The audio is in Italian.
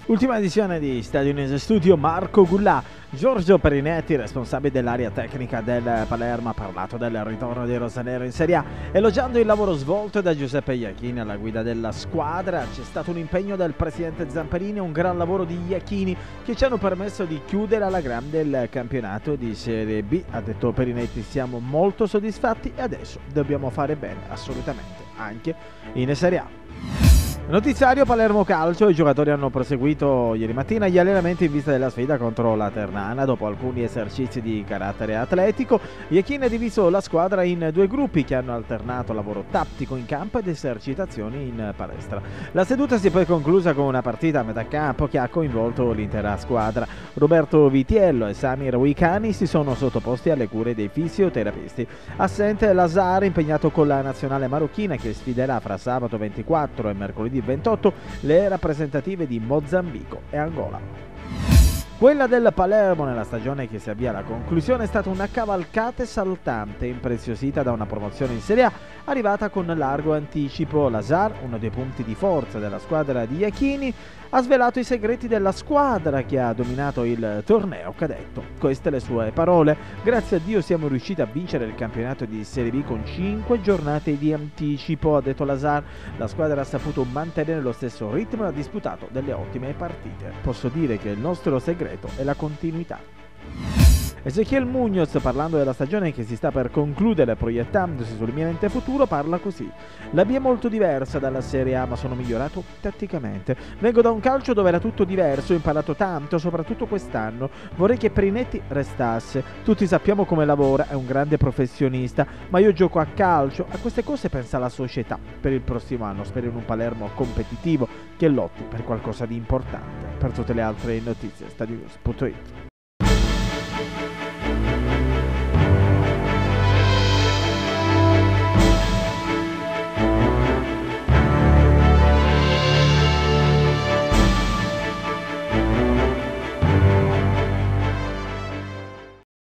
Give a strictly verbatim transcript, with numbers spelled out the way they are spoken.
Ultima edizione di Stadio News Studio, Marco Gullà. Giorgio Perinetti, responsabile dell'area tecnica del Palermo, ha parlato del ritorno dei rosanero in Serie A, elogiando il lavoro svolto da Giuseppe Iachini alla guida della squadra. C'è stato un impegno del presidente Zamparini e un gran lavoro di Iachini che ci hanno permesso di chiudere alla grande il campionato di Serie B. Ha detto Perinetti: siamo molto soddisfatti e adesso dobbiamo fare bene, assolutamente, anche in Serie A. Notiziario Palermo Calcio. I giocatori hanno proseguito ieri mattina gli allenamenti in vista della sfida contro la Ternana. Dopo alcuni esercizi di carattere atletico, Iachini ha diviso la squadra in due gruppi che hanno alternato lavoro tattico in campo ed esercitazioni in palestra. La seduta si è poi conclusa con una partita a metà campo che ha coinvolto l'intera squadra. Roberto Vitiello e Samir Wicani si sono sottoposti alle cure dei fisioterapisti. Assente Lazar, impegnato con la nazionale marocchina che sfiderà fra sabato ventiquattro e mercoledì ventotto le rappresentative di Mozambico e Angola. Quella del Palermo nella stagione che si avvia alla conclusione è stata una cavalcata esaltante, impreziosita da una promozione in Serie A arrivata con largo anticipo. Lazar, uno dei punti di forza della squadra di Iachini, ha svelato i segreti della squadra che ha dominato il torneo cadetto. Queste le sue parole: grazie a Dio siamo riusciti a vincere il campionato di Serie B con cinque giornate di anticipo, ha detto Lazar. La squadra ha saputo mantenere lo stesso ritmo e ha disputato delle ottime partite. Posso dire che il nostro segreto è la continuità. Ezequiel Munoz, parlando della stagione che si sta per concludere proiettandosi sull'imminente futuro, parla così: la mia è molto diversa dalla Serie A, ma sono migliorato tatticamente. Vengo da un calcio dove era tutto diverso, ho imparato tanto, soprattutto quest'anno. Vorrei che Perinetti restasse. Tutti sappiamo come lavora, è un grande professionista, ma io gioco a calcio. A queste cose pensa la società. Per il prossimo anno spero in un Palermo competitivo che lotti per qualcosa di importante. Per tutte le altre notizie, Stadionews punto it.